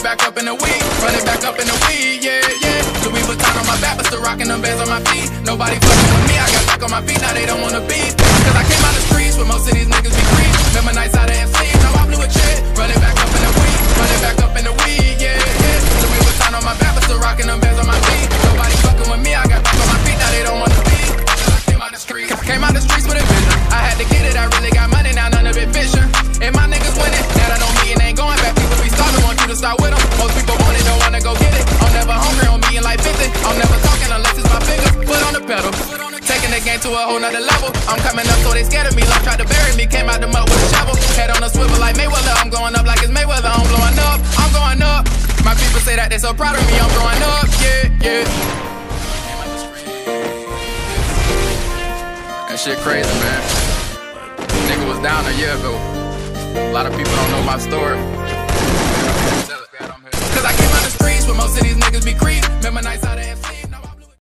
back up in the weed, run it back up in the weed, yeah, yeah. Louis Vuitton on my back, but still rocking them bands on my feet. Nobody fucking with me, I got back on my feet, now they don't wanna be. Cause I came out the streets where most of these niggas be free. Remember nights out of MC, now I blew a check. Run it back up in the weed, run it back up in the weed, yeah, yeah. Louis Vuitton on my back, but still rocking them bands on my feet. Nobody fucking with me, I got back on my feet, now they don't wanna be. Came out the streets with a vision. I had to get it, I really got money, now none of it vision. And my niggas winning, that I don't mean ain't going back. People be starving, want you to start with them. Most people want it, don't wanna go get it. I'm never hungry, on me in like 50. I'm never talking unless it's my finger. Foot on the pedal, taking the game to a whole nother level. I'm coming up, so they scared of me. Like tried to bury me, came out the mud with a shovel. Head on a swivel like Mayweather. I'm going up like it's Mayweather. I'm blowing up, I'm going up. My people say that they so proud of me. I'm growing up, yeah, yeah. That shit crazy, man. Nigga was down a year ago. A lot of people don't know my story.